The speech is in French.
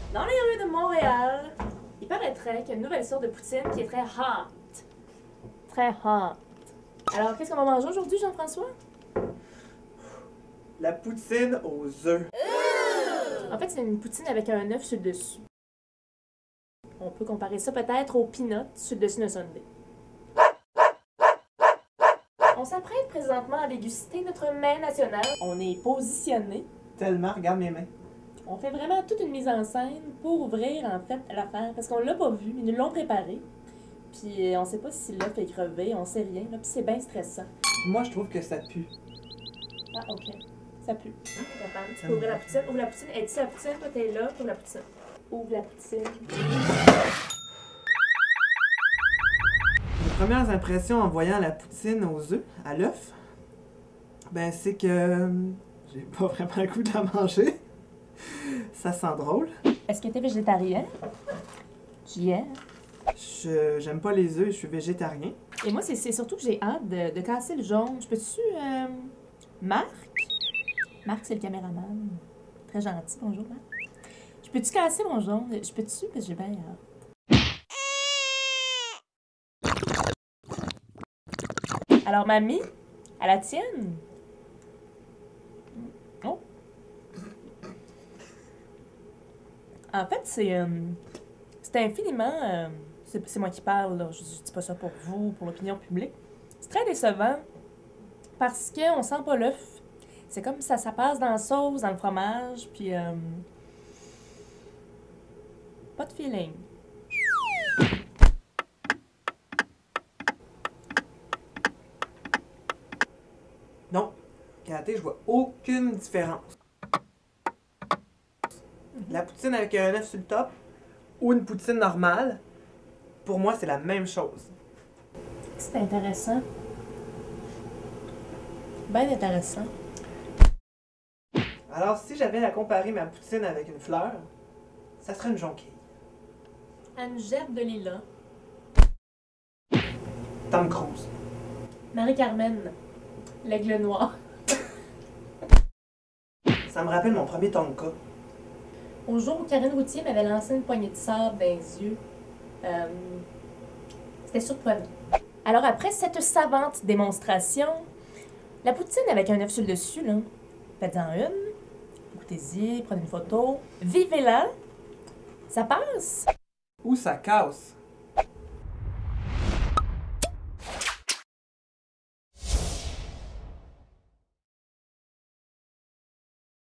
Dans les rues de Montréal, il paraîtrait qu'il y a une nouvelle sorte de poutine qui est très hot. Très hot. Alors, qu'est-ce qu'on va manger aujourd'hui, Jean-François? La poutine aux œufs. En fait, c'est une poutine avec un œuf sur le dessus. On peut comparer ça peut-être aux peanuts sur le dessus d'un sundae. On s'apprête présentement à déguster notre mets national. On est positionné. Tellement, regarde mes mains. On fait vraiment toute une mise en scène pour ouvrir, en fait, l'affaire. Parce qu'on l'a pas vu, ils nous l'ont préparé. Puis on sait pas si l'œuf est crevé, on sait rien. Là, puis c'est bien stressant. Moi, je trouve que ça pue. Ah, OK. Ça pue. Attends, tu peux ouvrir la poutine. Ouvre la poutine. Es-tu la poutine? Toi, t'es là. Ouvre la poutine. Ouvre la poutine. Mes premières impressions en voyant la poutine aux œufs, à l'œuf, ben c'est que j'ai pas vraiment le goût de la manger. Ça sent drôle. Est-ce que t'es végétarien? J'y ai. J'aime pas les œufs, je suis végétarien. Et moi, c'est surtout que j'ai hâte de casser le jaune. Je peux-tu... Marc? Marc, c'est le caméraman. Très gentil. Bonjour, Marc. Je peux-tu casser mon jaune? Je peux-tu? Parce que j'ai bien hâte. Alors, mamie, à la tienne? Oh. En fait, c'est infiniment... c'est moi qui parle, là. Je dis pas ça pour vous, pour l'opinion publique. C'est très décevant parce qu'on sent pas l'œuf. C'est comme ça passe dans la sauce, dans le fromage, puis pas de feeling. Non, Karaté, je vois aucune différence. La poutine avec un œuf sur le top ou une poutine normale, pour moi, c'est la même chose. C'est intéressant. Bien intéressant. Alors, si j'avais à comparer ma poutine avec une fleur, ça serait une jonquille. Une gerbe de lilas. Tom Cruise. Marie-Carmen. L'aigle noir. Ça me rappelle mon premier tonka. Au jour où Karine Routier m'avait lancé une poignée de sable dans les yeux, c'était surprenant. Alors après cette savante démonstration, la poutine avec un œuf sur le dessus, là, faites-en une, goûtez-y, prenez une photo, vivez-la, ça passe. Ou ça casse.